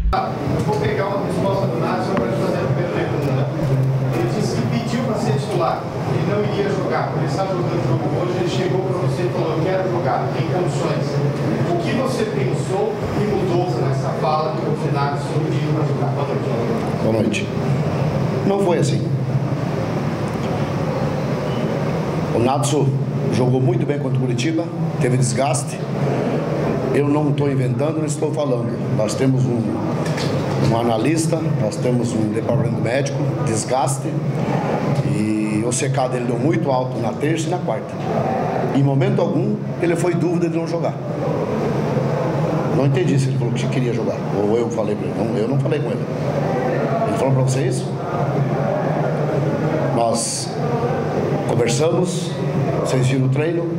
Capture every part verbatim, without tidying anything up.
Eu vou pegar uma resposta do Nath só para te fazer a primeira pergunta. Ele disse que pediu para ser titular, ele não iria jogar. Quando ele está jogando o jogo hoje, ele chegou para você e falou: eu quero jogar, tem condições. O que você pensou e mudou nessa fala que o Nath pediu para jogar? Boa noite. Boa noite. Não foi assim. O Natsu jogou muito bem contra o Curitiba, teve desgaste. Eu não estou inventando, não estou falando. Nós temos um, um analista, nós temos um departamento médico, desgaste, e o C K dele deu muito alto na terça e na quarta. Em momento algum, ele foi dúvida de não jogar. Não entendi se ele falou que queria jogar, ou eu falei para ele. Não, eu não falei com ele. Ele falou para você isso? Nós conversamos, vocês viram o treino.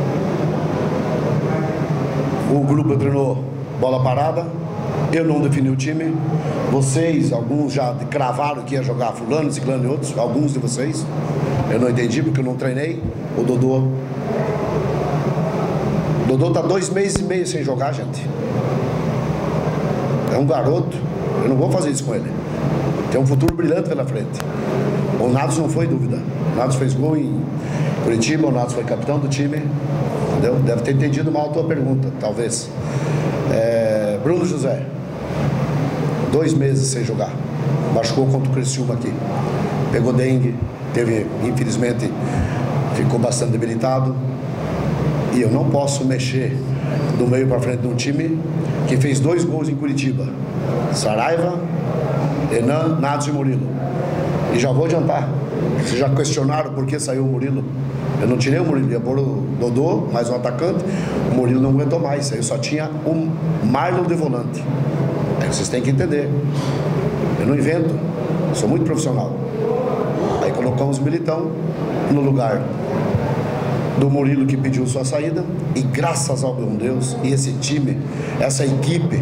O grupo treinou bola parada, eu não defini o time. Vocês, alguns já cravaram que ia jogar fulano, ciclano e outros, alguns de vocês. Eu não entendi porque eu não treinei. O Dodô. O Dodô está dois meses e meio sem jogar, gente. É um garoto, eu não vou fazer isso com ele. Tem um futuro brilhante pela frente. O Natos não foi dúvida. O Natos fez gol em Curitiba, o Natos foi capitão do time. Entendeu? Deve ter entendido mal a tua pergunta, talvez. É, Bruno José, dois meses sem jogar. Machucou contra o Criciúma aqui. Pegou dengue, teve, infelizmente, ficou bastante debilitado. E eu não posso mexer do meio para frente de um time que fez dois gols em Curitiba. Saraiva, Enan, Natos e Murilo. E já vou adiantar. Vocês já questionaram por que saiu o Murilo? Eu não tirei o Murilo, ia pôr o Dodô, mais um atacante. O Murilo não aguentou mais. Aí só tinha o Marlon de volante. Aí vocês têm que entender. Eu não invento, sou muito profissional. Aí colocamos o Militão no lugar do Murilo, que pediu sua saída. E graças ao bom Deus, e esse time, essa equipe,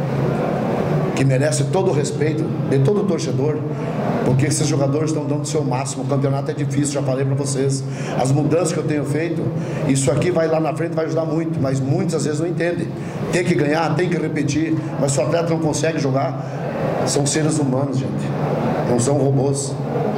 que merece todo o respeito de todo o torcedor, porque esses jogadores estão dando o seu máximo. O campeonato é difícil, já falei para vocês. As mudanças que eu tenho feito, isso aqui vai lá na frente, vai ajudar muito, mas muitas vezes não entendem. Tem que ganhar, tem que repetir, mas se o atleta não consegue jogar, são seres humanos, gente, não são robôs.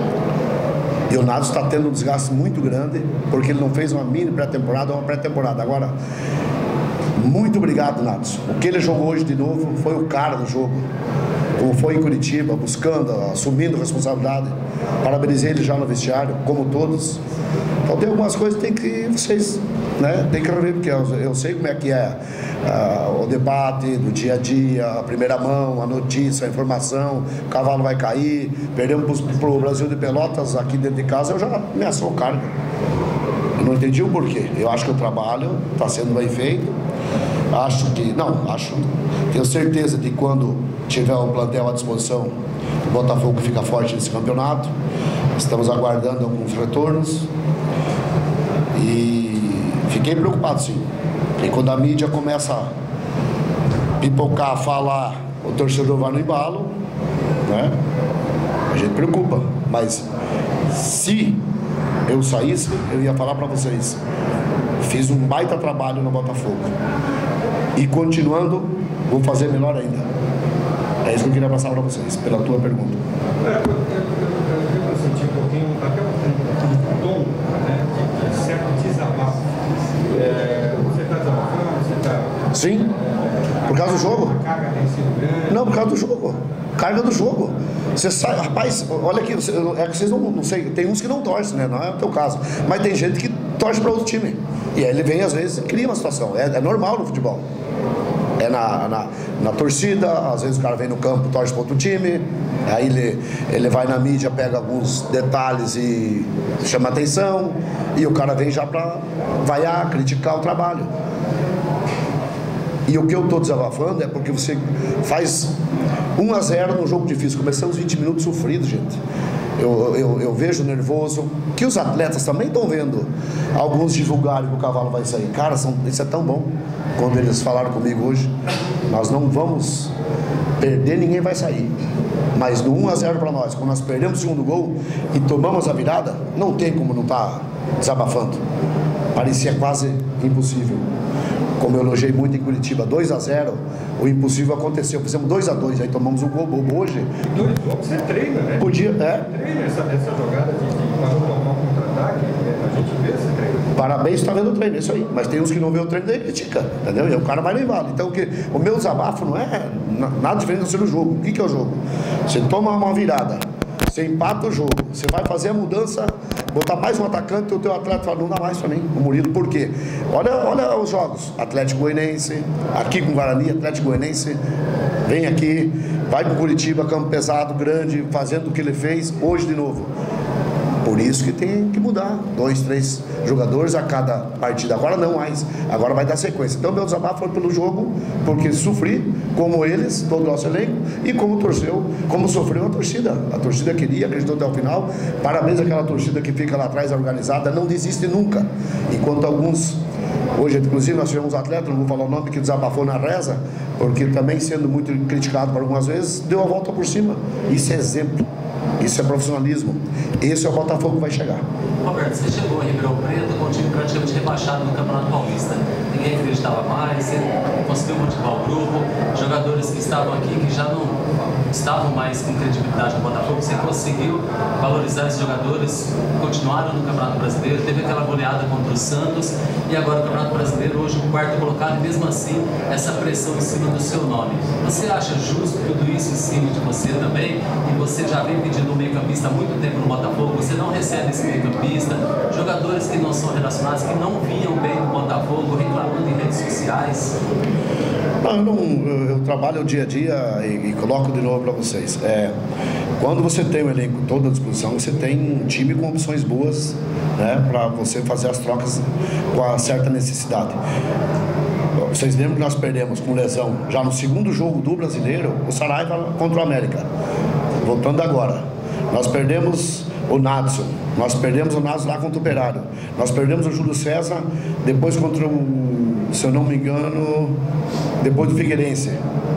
E o Natos está tendo um desgaste muito grande, porque ele não fez uma mini pré-temporada ou uma pré-temporada. Agora, muito obrigado, Natos. O que ele jogou hoje de novo foi o cara do jogo. Como foi em Curitiba, buscando, assumindo responsabilidade. Parabenizei ele já no vestiário, como todos. Então tem algumas coisas que tem que vocês, né, tem que rever, porque eu, eu sei como é que é uh, o debate do dia a dia, a primeira mão, a notícia, a informação, o cavalo vai cair, perdemos para o Brasil de Pelotas aqui dentro de casa, eu já ameaçou carga. Eu não entendi o porquê. Eu acho que o trabalho está sendo bem feito. Acho que, não, acho, tenho certeza de quando tiver o plantel à disposição, o Botafogo fica forte nesse campeonato. Estamos aguardando alguns retornos e fiquei preocupado, sim. E quando a mídia começa a pipocar, a falar, o torcedor vai no embalo, né? A gente preocupa, mas se eu saísse, eu ia falar para vocês, fiz um baita trabalho no Botafogo. E continuando, vou fazer melhor ainda. É isso que eu queria passar para vocês, pela tua pergunta. Eu, eu, eu, eu senti um pouquinho, até um tom, né, de, de certo desabafo. É, você está desabafando, você está... Sim, por causa do jogo. A carga tem sido grande. Não, por causa do jogo. Carga do jogo. Você sai, rapaz, olha aqui, é que vocês não, não sei, tem uns que não torcem, né? Não é o teu caso. Mas tem gente que torce para outro time. E aí ele vem, às vezes, cria uma situação. É, é normal no futebol. É na, na, na torcida, às vezes o cara vem no campo, torce para outro time, aí ele, ele vai na mídia, pega alguns detalhes e chama atenção, e o cara vem já para vaiar, criticar o trabalho. E o que eu estou desabafando é porque você faz um a zero num jogo difícil. Começamos vinte minutos sofridos, gente. Eu, eu, eu vejo nervoso, que os atletas também estão vendo alguns divulgarem que o cavalo vai sair. Cara, são, isso é tão bom. Quando eles falaram comigo hoje, nós não vamos perder, ninguém vai sair. Mas no um a zero para nós, quando nós perdemos o segundo gol e tomamos a virada, não tem como não estar desabafando. Parecia quase impossível. como eu elogiei muito em Curitiba, dois a zero, o impossível aconteceu. Fizemos dois a dois, aí tomamos um gol bobo hoje. Dois gols você treina, né? Podia, é. Você treina essa, essa jogada de que nós vamos tomar um contra-ataque, a gente vê, você treina. Parabéns, está vendo o treino, isso aí. Mas tem uns que não vê o treino daí critica, entendeu? E o cara vai levar. Então, o, que, o meu desabafo não é nada diferente do seu jogo. O que, que é o jogo? Você toma uma virada, você empata o jogo, você vai fazer a mudança, botar mais um atacante e o teu atleta fala, não dá mais para mim, o Murilo. Por quê? Olha, olha os jogos, Atlético Goianiense, aqui com Guarani, Atlético Goianiense, vem aqui, vai com Curitiba, campo pesado, grande, fazendo o que ele fez, hoje de novo. Por isso que tem que mudar, dois, três jogadores a cada partida. Agora não mais, agora vai dar sequência. Então meu desabafo foi pelo jogo, porque sofri, como eles, todo o nosso elenco, e como torceu, como sofreu a torcida. A torcida queria, acreditou até o final. Parabéns àquela torcida que fica lá atrás, organizada, não desiste nunca. Enquanto alguns, hoje inclusive nós tivemos um atleta, não vou falar o nome, que desabafou na reza, porque também sendo muito criticado por algumas vezes, deu a volta por cima. Isso é exemplo. Isso é profissionalismo. Esse é o Botafogo que vai chegar. Roberto, você chegou em Ribeirão Preto com um time praticamente rebaixado no Campeonato Paulista. Ninguém acreditava mais, você conseguiu motivar o grupo, jogadores que estavam aqui, que já não estavam mais com credibilidade no Botafogo, você conseguiu valorizar esses jogadores, continuaram no Campeonato Brasileiro, teve aquela goleada contra o Santos, e agora o Campeonato Brasileiro, hoje o quarto colocado, e mesmo assim, essa pressão em cima do seu nome. Você acha justo tudo isso em cima de você também? E você já vem pedindo um meio-campista há muito tempo no Botafogo, você não recebe esse meio-campista, jogadores que não são relacionados, que não vinham bem no Botafogo, reclamando em redes sociais. Não, eu, não, eu, eu trabalho o dia a dia e, e coloco de novo para vocês. É, quando você tem o elenco todo à disposição, você tem um time com opções boas, né, para você fazer as trocas com a certa necessidade. Vocês lembram que nós perdemos com lesão já no segundo jogo do Brasileiro, o Saraiva contra o América. Voltando agora, nós perdemos o Nadson, nós perdemos o Nadson lá contra o Operário, nós perdemos o Júlio César depois contra o, se eu não me engano, depois do Figueirense,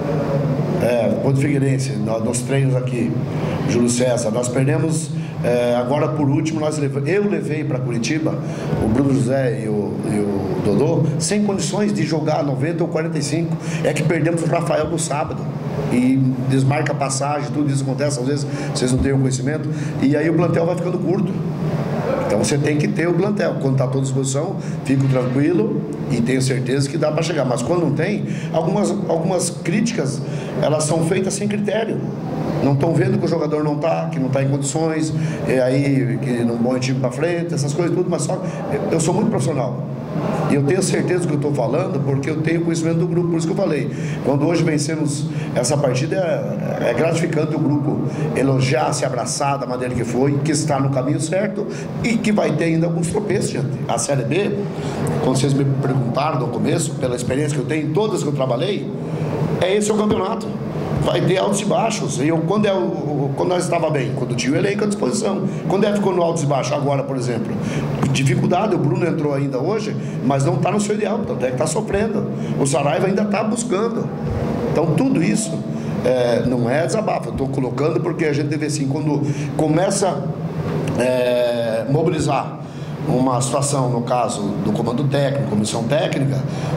é, depois do Figueirense, nos treinos aqui, Júlio César, nós perdemos, é, agora por último, nós leve, eu levei para Curitiba o Bruno José e o, e o Dodô, sem condições de jogar noventa ou quarenta e cinco, é que perdemos o Rafael no sábado. E desmarca a passagem, tudo isso acontece, às vezes vocês não têm o conhecimento, e aí o plantel vai ficando curto. Então você tem que ter o plantel. Quando está à toda disposição, fico tranquilo e tenho certeza que dá para chegar. Mas quando não tem, algumas, algumas críticas, elas são feitas sem critério. Não estão vendo que o jogador não está, que não está em condições, e aí que não põe o time para frente, essas coisas tudo, mas só eu sou muito profissional. E eu tenho certeza do que eu estou falando, porque eu tenho conhecimento do grupo, por isso que eu falei. Quando hoje vencemos essa partida, é, é gratificante o grupo elogiar, se abraçar da maneira que foi, que está no caminho certo e que vai ter ainda alguns tropeços, gente. A Série B, quando vocês me perguntaram no começo, pela experiência que eu tenho em todas que eu trabalhei, é esse o campeonato. Vai ter altos e baixos. E eu, quando, é o, quando nós estava bem, quando tinha o elenco à disposição. Quando é ficou no altos e baixos, agora, por exemplo, dificuldade, o Bruno entrou ainda hoje, mas não está no seu ideal, então é que está sofrendo. O Saraiva ainda está buscando. Então tudo isso é, não é desabafo, eu estou colocando porque a gente deve assim, quando começa a é, mobilizar uma situação, no caso do comando técnico, comissão técnica,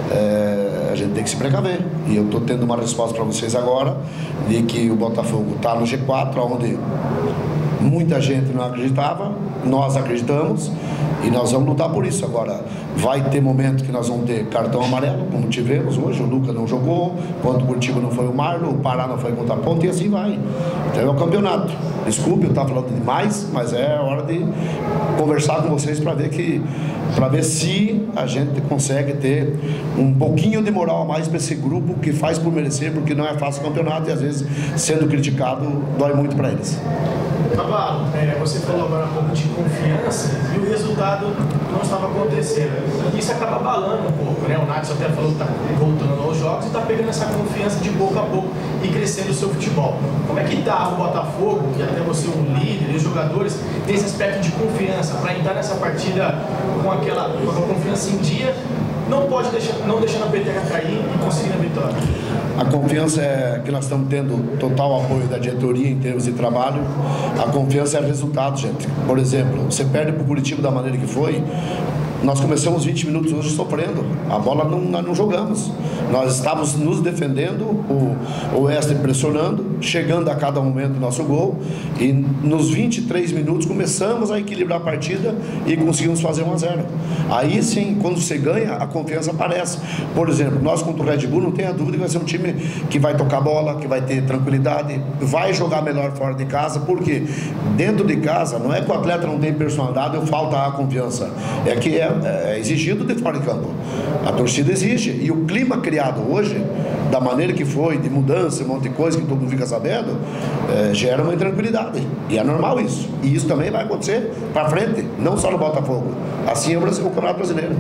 é, a gente tem que se precaver. E eu estou tendo uma resposta para vocês agora, de que o Botafogo está no G quatro, onde muita gente não acreditava, nós acreditamos, e nós vamos lutar por isso. Agora, vai ter momentos que nós vamos ter cartão amarelo, como tivemos hoje, o Lucas não jogou, quanto o Curitiba não foi o Marlon, o Pará não foi contra a Ponte, e assim vai. Então é o campeonato. Desculpe, eu estava falando demais, mas é hora de conversar com vocês para ver que, para ver se a gente consegue ter um pouquinho de moral a mais para esse grupo que faz por merecer, porque não é fácil o campeonato e às vezes sendo criticado dói muito para eles. Cavalo, é, você falou agora um pouco de confiança e o resultado não estava acontecendo. Isso acaba abalando um pouco, né? O Nadson até falou que está voltando aos jogos e está pegando essa confiança de pouco a pouco e crescendo o seu futebol. Como é que está o Botafogo, que até você é um líder, e os jogadores, nesse aspecto de confiança, para entrar nessa partida com aquela com a confiança em dia, não pode deixar, não deixando a peteca cair e conseguir a vitória? A confiança é que nós estamos tendo total apoio da diretoria em termos de trabalho. A confiança é resultado, gente. Por exemplo, você perde para o Curitiba da maneira que foi, Nós começamos vinte minutos hoje sofrendo, a bola não, nós não jogamos, nós estávamos nos defendendo, o, o Wesley pressionando, chegando a cada momento do nosso gol, e nos vinte e três minutos começamos a equilibrar a partida e conseguimos fazer um a zero. Aí sim, quando você ganha, a confiança aparece. Por exemplo, nós contra o Red Bull, não tenha dúvida que vai ser um time que vai tocar bola, que vai ter tranquilidade, vai jogar melhor fora de casa, porque dentro de casa não é que o atleta não tem personalidade ou falta a confiança, é que é, é exigido de fora de campo. A torcida exige, e o clima criado hoje, da maneira que foi, de mudança, um monte de coisa que todo mundo fica sabendo, é, gera uma intranquilidade, e é normal isso, e isso também vai acontecer para frente, não só no Botafogo, assim é o, Brasil, o Campeonato Brasileiro.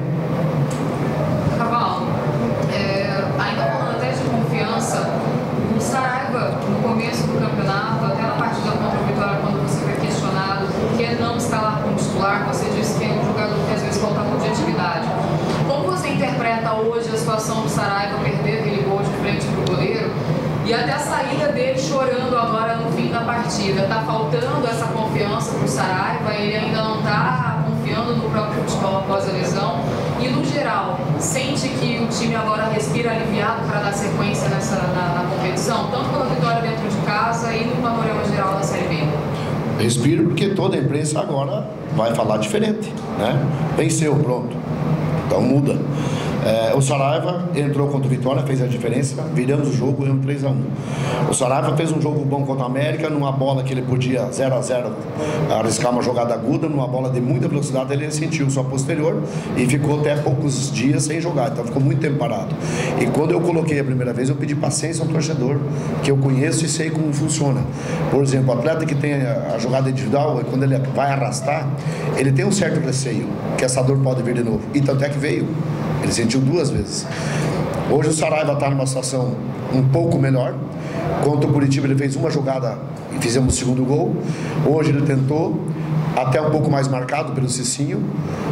Cavalo, é, ainda falando até de confiança, o Saraiva, no começo do campeonato, até na partida contra o Vitória, quando você foi questionado por que não escalar como titular, você disse que é um jogador que às vezes falta objetividade. Como você interpreta hoje a situação do Saraiva perder aquele gol de frente para o goleiro e até a saída dele chorando agora no fim da partida? Está faltando essa confiança para o Saraiva? Ele ainda não está confiando no próprio futebol após a lesão? E no geral, sente que o time agora respira aliviado para dar sequência nessa, na, na competição, tanto pela vitória dentro de casa e no panorama geral da Série B? Respiro, porque toda a imprensa agora vai falar diferente, né? Venceu, pronto. Então muda. É, o Saraiva entrou contra o Vitória, fez a diferença, viramos o jogo, ganhamos três a um. O Saraiva fez um jogo bom contra a América, numa bola que ele podia zero a zero arriscar uma jogada aguda, numa bola de muita velocidade, ele sentiu sua posterior e ficou até poucos dias sem jogar, então ficou muito tempo parado. E quando eu coloquei a primeira vez, eu pedi paciência ao torcedor, que eu conheço e sei como funciona. Por exemplo, o atleta que tem a jogada individual, quando ele vai arrastar, ele tem um certo receio, que essa dor pode vir de novo, e tanto é que veio. Ele sentiu duas vezes. Hoje o Saraiva está numa situação um pouco melhor. Contra o Curitiba ele fez uma jogada e fizemos o segundo gol. Hoje ele tentou, até um pouco mais marcado pelo Cicinho,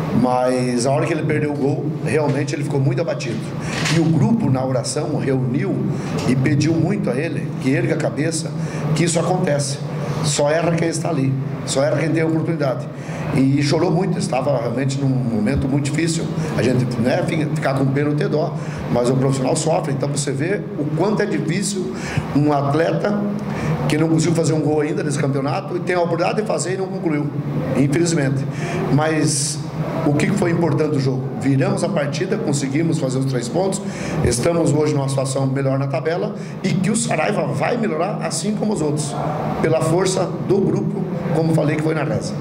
mas a hora que ele perdeu o gol, realmente ele ficou muito abatido. E o grupo na oração reuniu e pediu muito a ele, que erga a cabeça, que isso acontece. Só erra quem está ali, só erra quem tem a oportunidade. E chorou muito, estava realmente num momento muito difícil. A gente não é ficar com pena ou ter dó, mas o profissional sofre. Então você vê o quanto é difícil um atleta que não conseguiu fazer um gol ainda nesse campeonato e tem a oportunidade de fazer e não concluiu, infelizmente. Mas o que foi importante do jogo? Viramos a partida, conseguimos fazer os três pontos, estamos hoje numa situação melhor na tabela e que o Saraiva vai melhorar assim como os outros, pela força do grupo, como falei que foi na reza.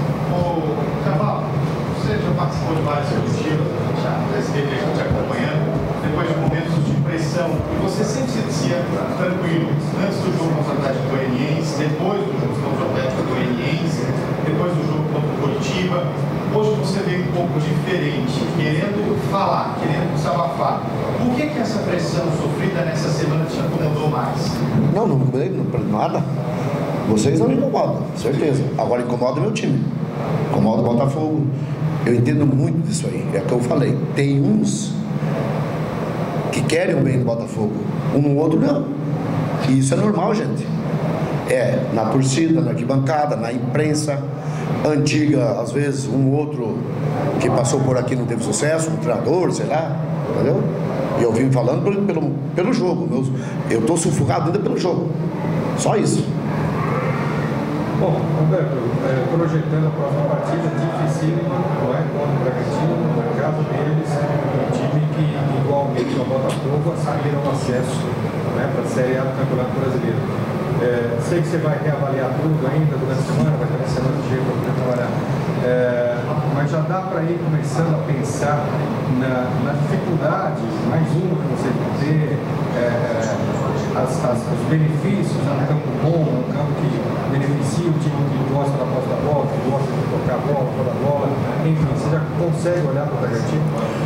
Ô, Cavalo, você já participou de vários coletivos, já esteve a gente acompanhando, depois de momentos de pressão, e você sempre se dizia tranquilo, antes do jogo contra o Atlético Goianiense, depois do jogo contra o Atlético Goianiense, depois do jogo contra o Curitiba. Hoje você veio um pouco diferente, querendo falar, querendo desabafar. Por que que essa pressão sofrida nessa semana te incomodou mais? Não, não me incomodei, não, nada. Vocês não me incomodam, certeza. Agora incomoda o meu time, incomoda o Botafogo. Eu entendo muito disso aí, é o que eu falei. Tem uns que querem o bem do Botafogo, um no outro não. E isso é normal, gente. É na torcida, na arquibancada, na imprensa antiga, às vezes um outro que passou por aqui não teve sucesso, um treinador, sei lá, entendeu? E eu vim falando pelo, pelo, pelo jogo, meu, eu estou sufocado ainda pelo jogo, só isso. Bom, Roberto, é, projetando a próxima partida, dificílima, não é? Contra o Bragantino, na casa deles, um time que, igualmente ao Botafogo, aspiram ao acesso, né, para a Série A do Campeonato Brasileiro. É, sei que você vai reavaliar tudo ainda durante a semana, vai ter uma semana de jeito para poder trabalhar, é, mas já dá para ir começando a pensar na, na dificuldade, mais uma que você tem que ter, é, as, as, os benefícios, um campo bom, um campo que beneficia o time que gosta da posse da bola, que gosta de tocar a bola, toda a bola, enfim, você já consegue olhar para o Bragantino?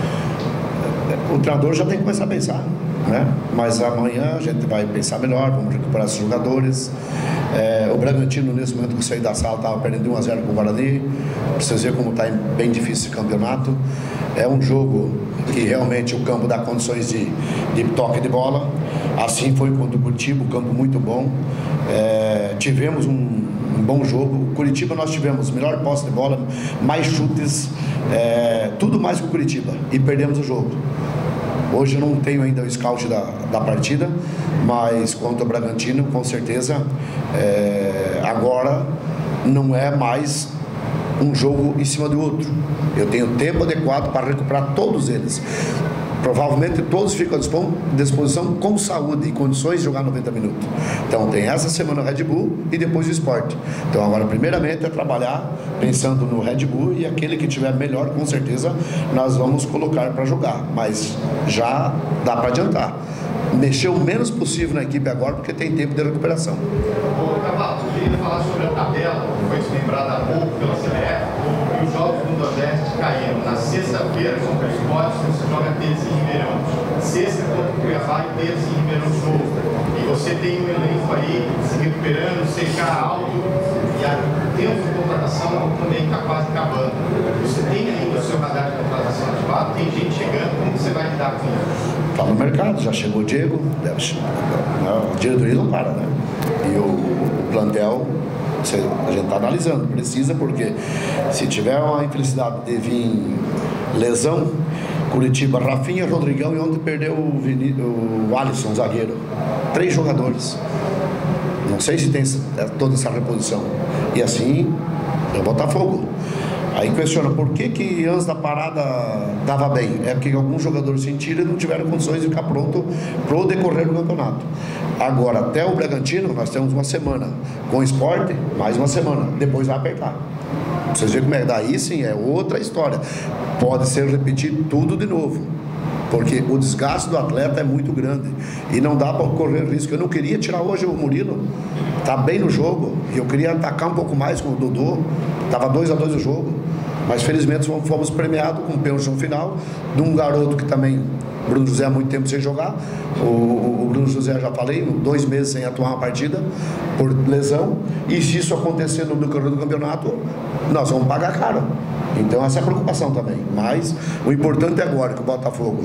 O treinador já tem que começar a pensar, né? Mas amanhã a gente vai pensar melhor, vamos recuperar esses jogadores. É, o Bragantino, nesse momento que eu saí da sala, estava perdendo um a zero com o Guarani. Vocês verem como está bem difícil esse campeonato. É um jogo que realmente o campo dá condições de, de toque de bola. Assim foi contra o Curitiba, um campo muito bom. É, tivemos um, um bom jogo. O Curitiba nós tivemos melhor posse de bola, mais chutes, é, tudo mais que o Curitiba, e perdemos o jogo. Hoje eu não tenho ainda o scout da, da partida, mas contra o Bragantino, com certeza, é, agora não é mais um jogo em cima do outro. Eu tenho tempo adequado para recuperar todos eles. Provavelmente todos ficam à disposição com saúde e condições de jogar noventa minutos. Então tem essa semana o Red Bull e depois o Sport. Então agora primeiramente é trabalhar pensando no Red Bull, e aquele que tiver melhor, com certeza nós vamos colocar para jogar. Mas já dá para adiantar. Mexer o menos possível na equipe agora, porque tem tempo de recuperação. Ô, Cavalo, eu queria falar sobre a tabela, que foi lembrada há pouco pela C B F, e os jogos do Nordeste caíram. Na sexta-feira, contra o Sport, você joga terça em Ribeirão. Sexta contra o Cuiabá e terça em Ribeirão de novo. E você tem um elenco aí se recuperando, C K alto, e o tempo de contratação também está quase acabando. Você tem ainda o seu radar de contratação ativado, tem gente chegando, como você vai lidar com isso? Está no mercado, já chegou o Diego, deve, a diretoria não para, né? E o, o plantel, a gente está analisando, precisa, porque se tiver uma infelicidade de vir lesão, Curitiba, Rafinha, Rodrigão, e onde perdeu o, Vini, o Alisson, zagueiro. Três jogadores. Não sei se tem toda essa reposição. E assim, é o Botafogo. Aí questiona, por que que antes da parada dava bem? É porque alguns jogadores sentiram e não tiveram condições de ficar pronto para o decorrer do campeonato. Agora, até o Bragantino, nós temos uma semana. Com o Sport, mais uma semana. Depois vai apertar. Vocês veem como é. Daí sim, é outra história. Pode ser repetir tudo de novo. Porque o desgaste do atleta é muito grande. E não dá para correr risco. Eu não queria tirar hoje o Murilo. Está bem no jogo. E eu queria atacar um pouco mais com o Dodô. Estava dois a dois o jogo. Mas felizmente fomos premiados com o pênalti no final. De um garoto que também, Bruno José, há muito tempo sem jogar. O, o, o Bruno José, já falei, dois meses sem atuar uma partida por lesão. E se isso acontecer no decorrer do campeonato, nós vamos pagar caro. Então essa é a preocupação também. Mas o importante é agora que o Botafogo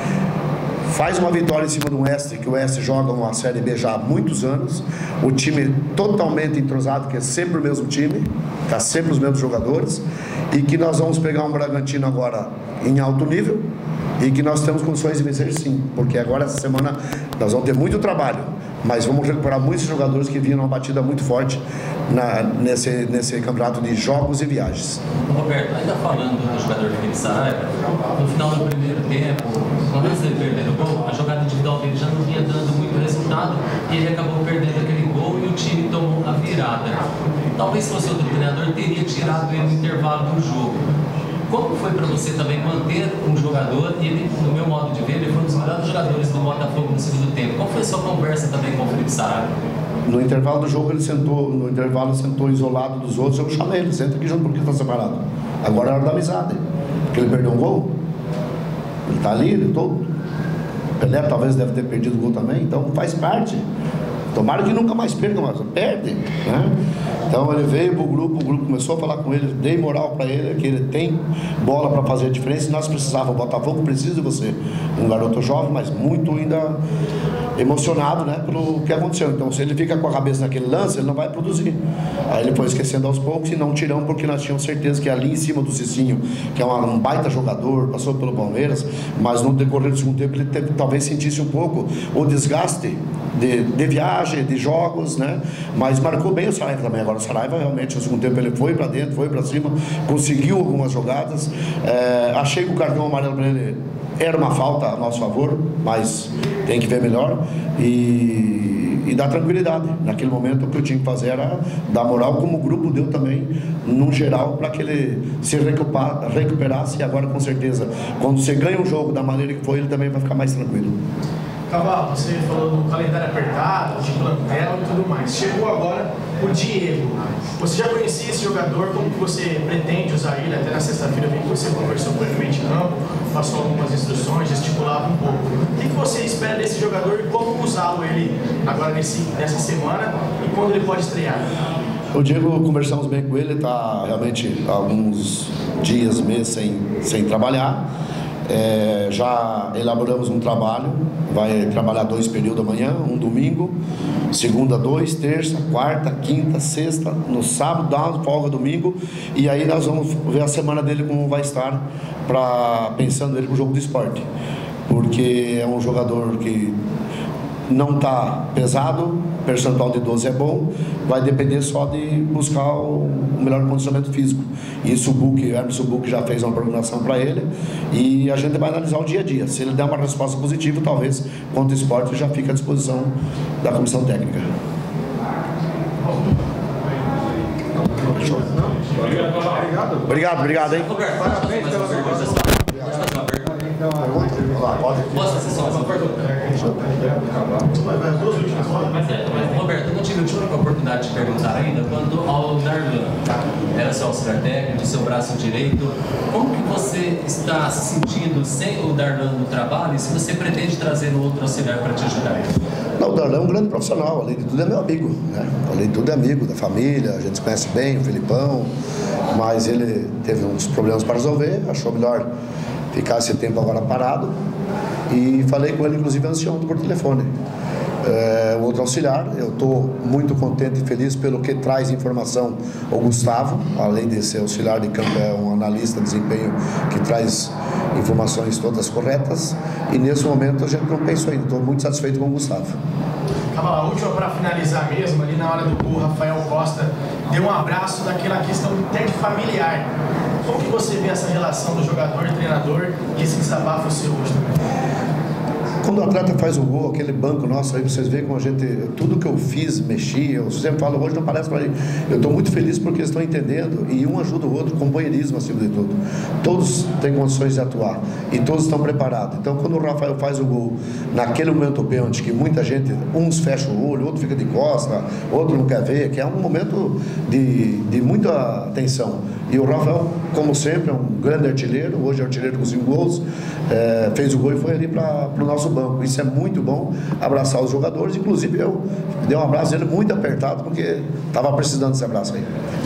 faz uma vitória em cima do Oeste, que o Oeste joga uma Série B já há muitos anos. O time totalmente entrosado, que é sempre o mesmo time, está sempre os mesmos jogadores. E que nós vamos pegar um Bragantino agora em alto nível, e que nós temos condições de vencer sim, porque agora essa semana nós vamos ter muito trabalho, mas vamos recuperar muitos jogadores que vinham numa batida muito forte na, nesse, nesse campeonato de jogos e viagens. Roberto, ainda falando do jogador Felipe Saraiva, no final do primeiro tempo, quando ele perdeu o gol, a jogada individual dele já não vinha dando muito resultado, e ele acabou perdendo aquele gol e o time tomou a virada. Talvez se fosse outro treinador, teria tirado ele no intervalo do jogo. Como foi para você também manter um jogador, e ele, no meu modo de ver, ele foi um dos melhores jogadores do Botafogo no segundo tempo? Qual foi a sua conversa também com o Felipe Saraiva? No intervalo do jogo, ele sentou, no intervalo sentou isolado dos outros, eu chamei ele, senta aqui junto porque está separado. Agora é a hora da amizade, porque ele perdeu um gol, ele está ali, ele todo. Pelé talvez deve ter perdido o gol também, então faz parte. Tomara que nunca mais perca, mas perde, né? Então ele veio pro grupo, o grupo começou a falar com ele, dei moral para ele, que ele tem bola para fazer a diferença, e nós precisávamos, o Botafogo precisa de você. Um garoto jovem, mas muito ainda emocionado, né, pelo que aconteceu. Então se ele fica com a cabeça naquele lance, ele não vai produzir. Aí ele foi esquecendo aos poucos e não tiramos, porque nós tínhamos certeza que ali em cima do Cicinho, que é um baita jogador, passou pelo Palmeiras, mas no decorrer do segundo tempo ele teve, talvez sentisse um pouco o desgaste de, de viagem, de jogos, né? Mas marcou bem o Saraiva também. Agora o Saraiva realmente no segundo tempo ele foi para dentro, foi para cima, conseguiu algumas jogadas. É, achei que o cartão amarelo para ele era uma falta a nosso favor, mas tem que ver melhor e, e dar tranquilidade. Naquele momento o que eu tinha que fazer era dar moral, como o grupo deu também, no geral, para que ele se recuperar, recuperasse. E agora com certeza, quando você ganha um jogo da maneira que foi, ele também vai ficar mais tranquilo. Cavalo, você falou do calendário apertado, de plantel e tudo mais. Chegou agora o Diego. Você já conhecia esse jogador? Como que você pretende usar ele? Até na sexta-feira vi que você conversou com ele em campo, passou algumas instruções, gesticulava um pouco. O que que você espera desse jogador e como usá-lo ele agora nesse, nessa semana e quando ele pode estrear? O Diego, conversamos bem com ele, está realmente há alguns dias, meses sem, sem trabalhar. É, já elaboramos um trabalho, vai trabalhar dois períodos amanhã, um domingo, segunda dois, terça, quarta, quinta, sexta, no sábado dá uma folga domingo, e aí nós vamos ver a semana dele como vai estar, pra, pensando ele para o jogo do esporte, porque é um jogador que não está pesado, percentual de doze é bom, vai depender só de buscar o melhor condicionamento físico. Isso o Buc, o Hermes Buc já fez uma programação para ele, e a gente vai analisar o dia a dia. Se ele der uma resposta positiva, talvez quanto ao esporte já fica à disposição da comissão técnica. Obrigado. Obrigado, obrigado, hein? Roberto, parabéns pela pergunta. Posso fazer só uma pergunta? Roberto, eu não tive a oportunidade de perguntar ainda, quando ao Darlan era seu auxiliar técnico, seu braço direito, como que você está se sentindo sem o Darlan no trabalho e se você pretende trazer um outro auxiliar para te ajudar? Não, o Darlan é um grande profissional, além de tudo é meu amigo, né? Além de tudo é amigo da família, a gente se conhece bem, o Felipão, mas ele teve uns problemas para resolver, achou melhor ficar esse tempo agora parado, e falei com ele inclusive anteontem por telefone. É, o outro auxiliar, eu estou muito contente e feliz pelo que traz informação o Gustavo, além de ser auxiliar de campo, é um analista de desempenho que traz informações todas corretas, e nesse momento a gente não pensou ainda, estou muito satisfeito com o Gustavo. Calma lá, a última para finalizar mesmo, ali na hora do gol, Rafael Costa deu um abraço daquela questão interfamiliar. Como que você vê essa relação do jogador e treinador e esse desabafo seu hoje também? Quando o atleta faz o gol, aquele banco nosso aí, vocês veem como a gente, tudo que eu fiz, mexi, eu sempre falo, hoje não parece para ele, eu estou muito feliz porque eles estão entendendo e um ajuda o outro, companheirismo acima de tudo. Todos têm condições de atuar e todos estão preparados. Então, quando o Rafael faz o gol, naquele momento pênalti, que muita gente, uns fecha o olho, outro fica de costa, outro não quer ver, que é um momento de, de muita atenção. E o Rafael, como sempre, é um grande artilheiro, hoje é artilheiro com cinco gols, é, fez o gol e foi ali para o nosso banco. Isso é muito bom, abraçar os jogadores, inclusive eu dei um abraço dele muito apertado, porque estava precisando desse abraço aí.